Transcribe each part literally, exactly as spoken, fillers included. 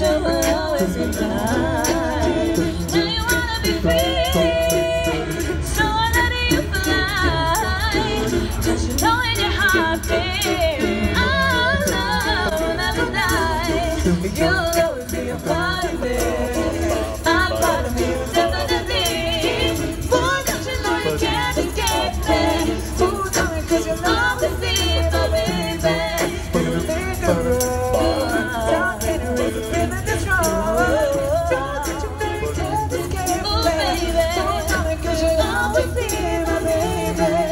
you will always be mine. Now you wanna be free, so I let you fly. Cause you know in your heart, babe, our love will never die. You'll always be a part of me, I'm part of you, definitely. Boy, don't you know you can't escape me. Ooh, tell me cause you love to see my baby. You make a road, talking to me, feeling this road. Don't you know you can't escape me. Ooh, baby, ooh, tell me cause you love to see my baby.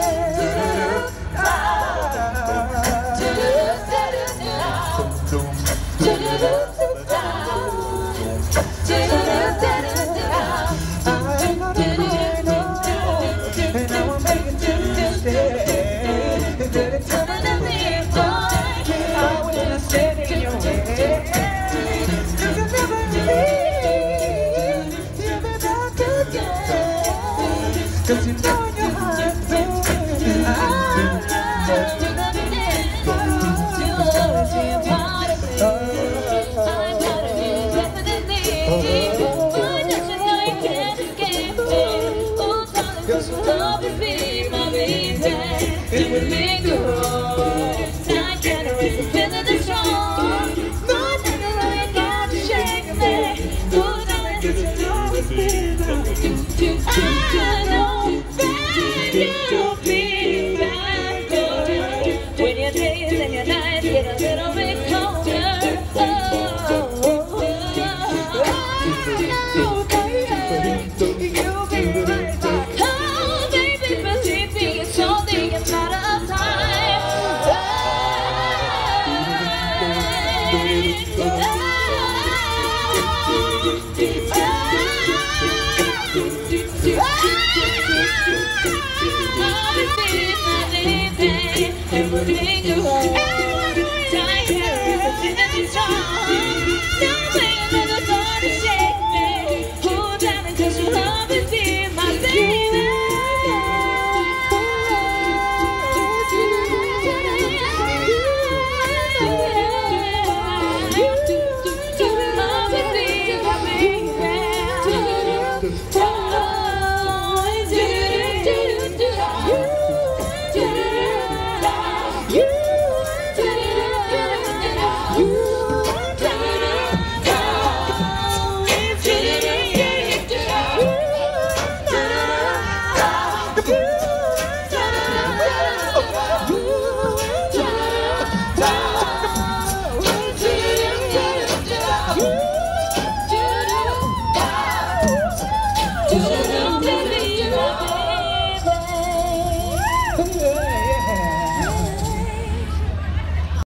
Cause you know in your heart, baby, I love you. You'll always be a part of me. I'm part of you, definitely. Boy, don't you know you can't escape me. Oh, darling, cause you'll always be my baby. It would make you